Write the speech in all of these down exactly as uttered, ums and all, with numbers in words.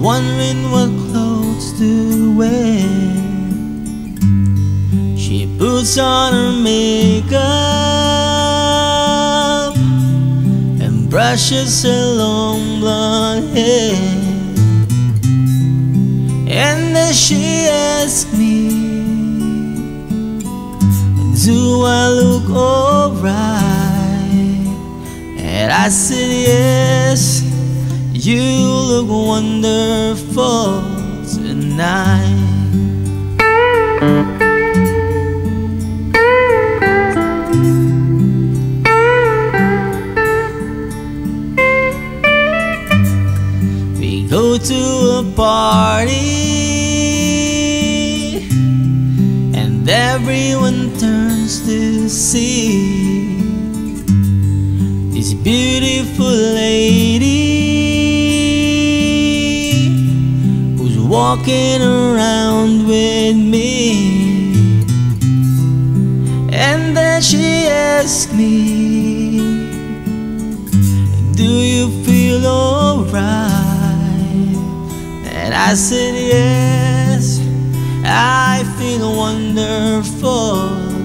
wondering what clothes to wear. She puts on her makeup and brushes her long blonde hair. And then she asks me, do I look alright? And I said yes, you look wonderful tonight. We go to a party and everyone turns to see this beautiful lady who's walking around with me. And then she asks me, do you feel alright? And I said yes, I feel wonderful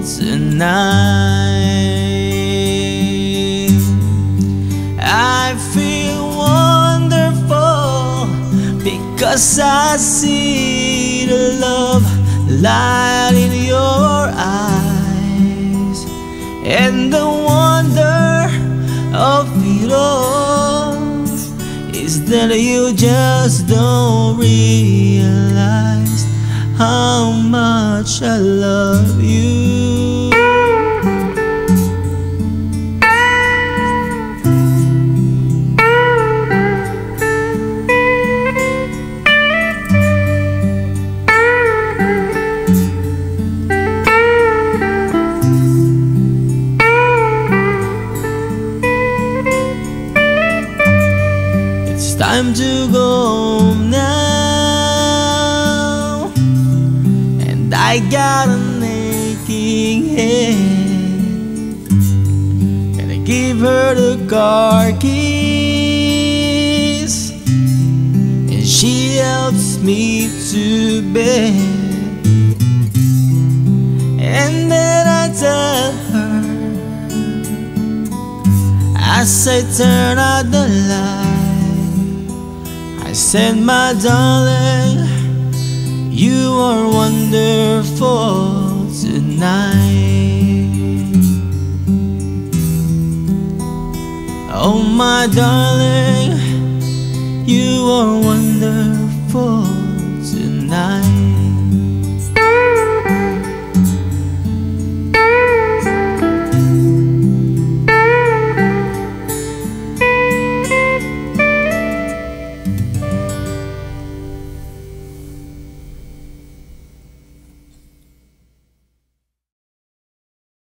tonight. I feel wonderful because I see the love light in your eyes, and the wonder of it all is that you just don't realize how much I love you. It's time to go home now, and I got an aching head. Gonna give her the car keys, and she helps me to bed. And then I tell her, as I turn out the light, I said, my darling, you are wonderful tonight. Oh, my darling, you are wonderful tonight.